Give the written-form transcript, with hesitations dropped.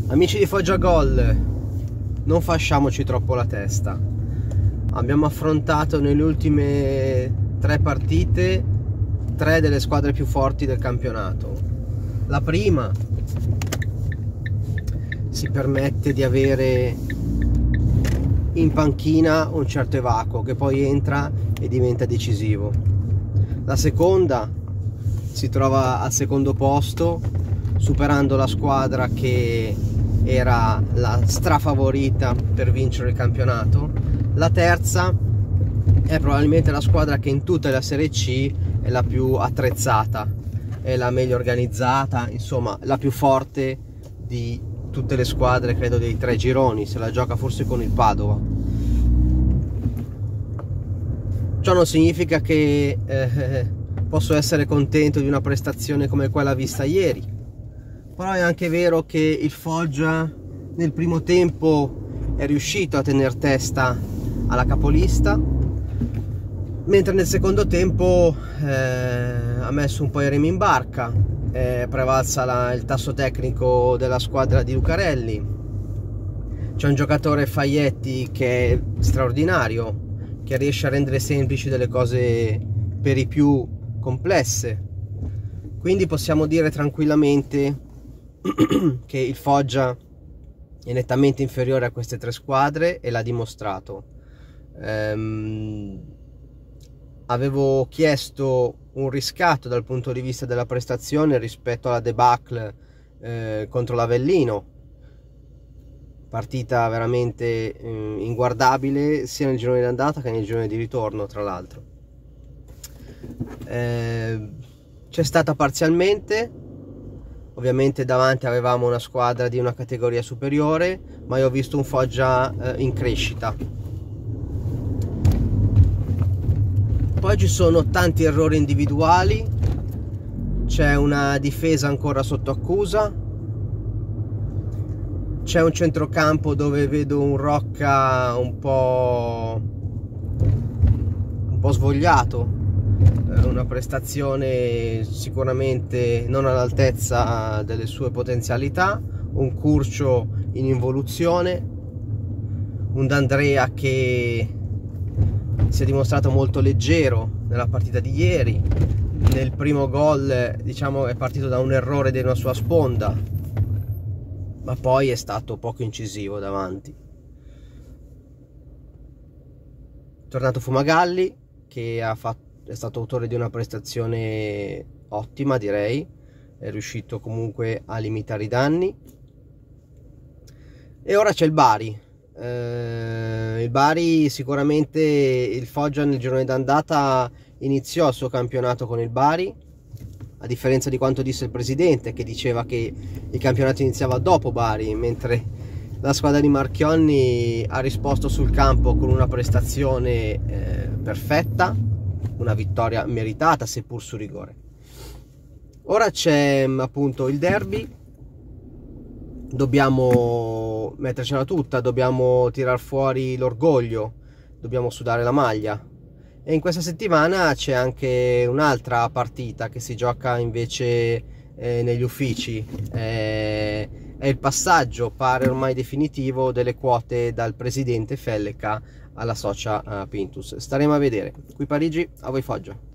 Amici di Foggia Gol, non fasciamoci troppo la testa. Abbiamo affrontato nelle ultime 3 partite 3 delle squadre più forti del campionato. La prima si permette di avere in panchina un certo Evaco che poi entra e diventa decisivo. La seconda si trova al secondo posto, superando la squadra che era la strafavorita per vincere il campionato. La terza è probabilmente la squadra che in tutta la Serie C è la più attrezzata, è la meglio organizzata, insomma la più forte di tutte le squadre, credo, dei 3 gironi. Se la gioca forse con il Padova. Ciò non significa che posso essere contento di una prestazione come quella vista ieri, però è anche vero che il Foggia nel primo tempo è riuscito a tener testa alla capolista, mentre nel secondo tempo ha messo un po' i remi in barca, è prevalsa il tasso tecnico della squadra di Lucarelli. C'è un giocatore, Faietti, che è straordinario, che riesce a rendere semplici delle cose per i più complesse, quindi possiamo dire tranquillamente che il Foggia è nettamente inferiore a queste 3 squadre e l'ha dimostrato. Avevo chiesto un riscatto dal punto di vista della prestazione rispetto alla debacle contro l'Avellino, partita veramente inguardabile sia nel girone di andata che nel girone di ritorno, tra l'altro. C'è stata parzialmente, ovviamente davanti avevamo una squadra di una categoria superiore, ma io ho visto un Foggia in crescita. Poi ci sono tanti errori individuali, c'è una difesa ancora sotto accusa, c'è un centrocampo dove vedo un Rocca un po' svogliato, una prestazione sicuramente non all'altezza delle sue potenzialità, un Curcio in involuzione, un D'Andrea che si è dimostrato molto leggero nella partita di ieri. Nel primo gol, diciamo, è partito da un errore di una sua sponda, ma poi è stato poco incisivo davanti. Tornato Fumagalli, che è stato autore di una prestazione ottima, direi, è riuscito comunque a limitare i danni. E ora c'è il Bari. Il Bari, sicuramente il Foggia nel girone d'andata iniziò il suo campionato con il Bari, a differenza di quanto disse il presidente, che diceva che il campionato iniziava dopo Bari, mentre la squadra di Marchionni ha risposto sul campo con una prestazione perfetta, una vittoria meritata seppur su rigore. Ora c'è appunto il derby, dobbiamo mettercela tutta, dobbiamo tirar fuori l'orgoglio, dobbiamo sudare la maglia. E in questa settimana c'è anche un'altra partita che si gioca invece negli uffici, è il passaggio, pare ormai definitivo, delle quote dal presidente Felleca alla socia Pintus. Staremo a vedere. Qui Parigi, a voi Foggia.